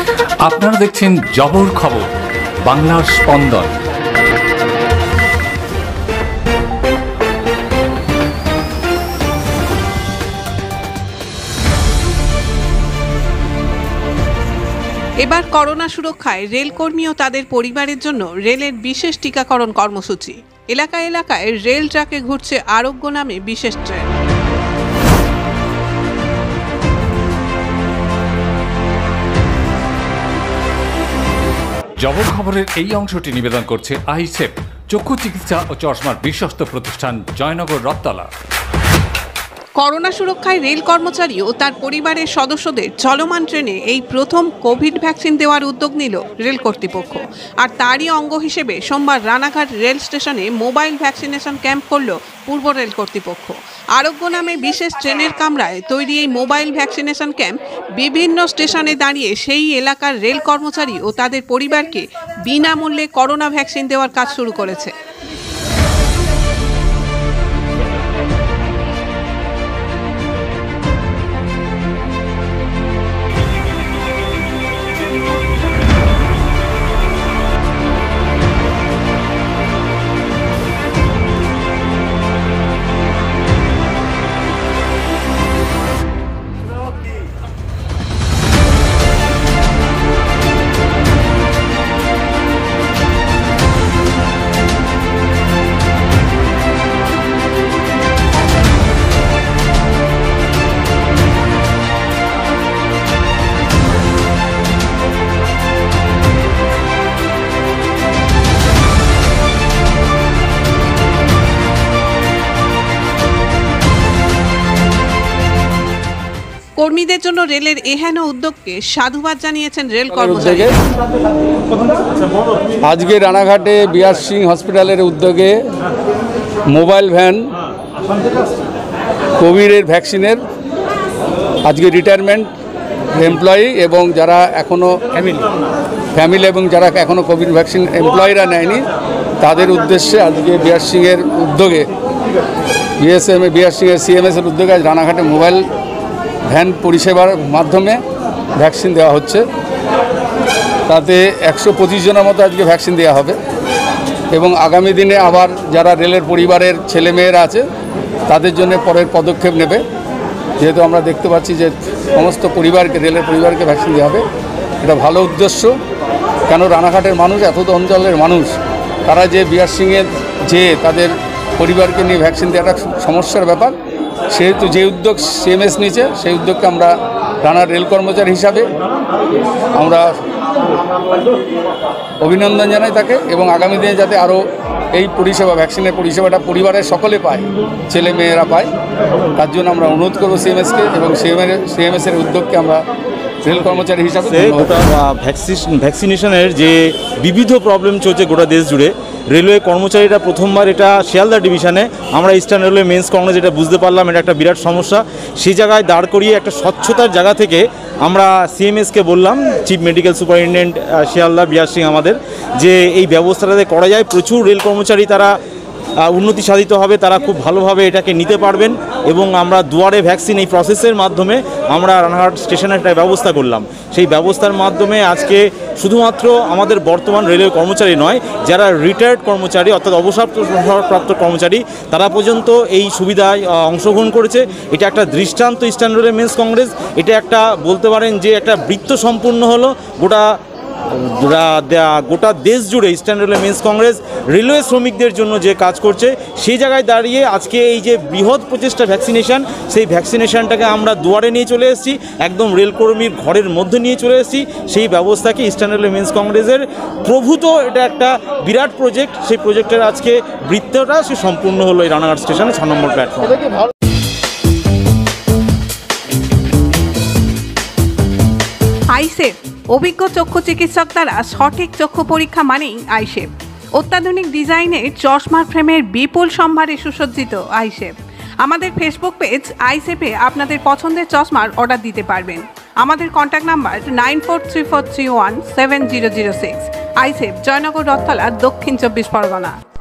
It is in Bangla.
আপনারা দেখছেন জবর খবর, বাংলার স্পন্দন। এবার করোনা সুরক্ষায় রেলকর্মী ও তাদের পরিবারের জন্য রেলের বিশেষ টিকাকরণ কর্মসূচি। এলাকায় এলাকায় রেল ট্রাকে ঘুরছে আরোগ্য নামে বিশেষ ট্রেন। জবর খবরের এই অংশটি নিবেদন করছে আইসেপ, চক্ষু চিকিৎসা ও চশমার বিশ্বস্ত প্রতিষ্ঠান, জয়নগর, রথতলা। করোনা সুরক্ষায় রেল কর্মচারী ও তার পরিবারের সদস্যদের চলমান ট্রেনে এই প্রথম কোভিড ভ্যাকসিন দেওয়ার উদ্যোগ নিল রেল কর্তৃপক্ষ। আর তারই অঙ্গ হিসেবে সোমবার রানাঘাট রেল স্টেশনে মোবাইল ভ্যাকসিনেশন ক্যাম্প করল পূর্ব রেল কর্তৃপক্ষ। আরোগ্য নামে বিশেষ ট্রেনের কামরায় তৈরি এই মোবাইল ভ্যাকসিনেশন ক্যাম্প বিভিন্ন স্টেশনে দাঁড়িয়ে সেই এলাকার রেল কর্মচারী ও তাদের পরিবারকে বিনামূল্যে করোনা ভ্যাকসিন দেওয়ার কাজ শুরু করেছে। কর্মীদের জন্য রেলের এহেন উদ্যোগকে সাধুবাদ জানিয়েছেন রেল কর্মচারী। আজকে রানাঘাটে বিআর সিং হসপিটালের উদ্যোগে মোবাইল ভ্যান কোভিডের ভ্যাকসিনের আজকে রিটায়ারমেন্ট এমপ্লয়ি এবং যারা এখনও ফ্যামিলি এবং যারা এখনও কোভিড ভ্যাকসিন এমপ্লয়িরা নেয়নি তাদের উদ্দেশ্যে আজকে বিআর সিংয়ের উদ্যোগে বিআর সিংয়ের সিএমএসের উদ্যোগে আজ রানাঘাটে মোবাইল ভ্যান পরিষেবার মাধ্যমে ভ্যাকসিন দেওয়া হচ্ছে। তাতে 125 জনের মতো আজকে ভ্যাকসিন দেওয়া হবে এবং আগামী দিনে আবার যারা রেলের পরিবারের ছেলেমেয়েরা আছে তাদের জন্য পরের পদক্ষেপ নেবে। যেহেতু আমরা দেখতে পাচ্ছি যে সমস্ত পরিবারকে, রেলের পরিবারকে ভ্যাকসিন দেওয়া হবে, এটা ভালো উদ্দেশ্য। কেন রানাঘাটের মানুষ, এত অঞ্চলের মানুষ, তারা যে বিআর সিংয়ের যে তাদের পরিবারকে নিয়ে ভ্যাকসিন দেওয়াটা সমস্যার ব্যাপার, সেহেতু যে উদ্যোগ সিএমএস নিয়েছে সেই উদ্যোগকে আমরা রানার রেল কর্মচারী হিসাবে আমরা অভিনন্দন জানাই তাকে এবং আগামী দিনে যাতে আরও এই পরিষেবা, ভ্যাকসিনের পরিষেবাটা পরিবারের সকলে পায়, ছেলে মেয়েরা পায়, তার জন্য আমরা অনুরোধ করবো সিএমএসকে এবং সিএমএসের উদ্যোগকে আমরা রেল কর্মচারী হিসাবে। গোটা ভ্যাকসিনেশনের যে বিবিধ প্রবলেম চলছে গোটা দেশ জুড়ে, রেলওয়ে কর্মচারীরা প্রথমবার এটা শিয়ালদা ডিভিশনে আমরা ইস্টার্ন রেলওয়ে মেন্স কংগ্রেস যেটা বুঝতে পারলাম এটা একটা বিরাট সমস্যা। সেই জায়গায় দাঁড় করিয়ে একটা স্বচ্ছতার জায়গা থেকে আমরা সিএমএসকে বললাম, chief medical superintendent Sealdah BR Singh আমাদের, যে এই ব্যবস্থাটাতে করা যায়। প্রচুর রেল কর্মচারী তারা উন্নতি সাধিত হবে, তারা খুব ভালোভাবে এটাকে নিতে পারবেন এবং আমরা দুয়ারে ভ্যাকসিন এই প্রসেসের মাধ্যমে আমরা রানাঘাট স্টেশনে একটা ব্যবস্থা করলাম। সেই ব্যবস্থার মাধ্যমে আজকে শুধুমাত্র আমাদের বর্তমান রেলওয়ে কর্মচারী নয়, যারা রিটায়ার্ড কর্মচারী অর্থাৎ অবসরপ্রাপ্ত কর্মচারী তারা পর্যন্ত এই সুবিধায় অংশগ্রহণ করেছে। এটা একটা দৃষ্টান্ত ইস্টার্ন রেলওয়ে মেন্স কংগ্রেস, এটা একটা বলতে পারেন যে একটা বৃত্ত সম্পূর্ণ হলো গোটা দেশ জুড়ে Eastern Railway Men's Congress railway শ্রমিকদের জন্য যে কাজ করছে, সেই জায়গায় দাঁড়িয়ে আজকে এই যে বৃহৎ প্রচেষ্টা ভ্যাকসিনেশন, সেই ভ্যাকসিনেশনটাকে আমরা দুয়ারে নিয়ে চলে এসেছি, একদম রেলকর্মীর ঘরের মধ্যে নিয়ে চলে এসেছি। সেই ব্যবস্থাকে ইস্টার্ন রেলওয়ে মেন্স কংগ্রেসের প্রভূত এটা একটা বিরাট প্রজেক্ট, সেই প্রজেক্টের আজকে বৃত্তটা সে সম্পূর্ণ হলো এই রানাঘাট স্টেশনে 6 নম্বর প্ল্যাটফর্ম। আইসেপ, অভিজ্ঞ চক্ষু চিকিৎসক দ্বারা সঠিক চক্ষু পরীক্ষা মানেই আইসেপ। অত্যাধুনিক ডিজাইনের চশমার ফ্রেমের বিপুল সম্ভারে সুসজ্জিত আইসেপ। আমাদের ফেসবুক পেজ আইসেপে আপনাদের পছন্দের চশমার অর্ডার দিতে পারবেন। আমাদের কন্ট্যাক্ট নাম্বার 9434317006। আইসেপ, জয়নগর, রথতলা, দক্ষিণ 24 পরগনা।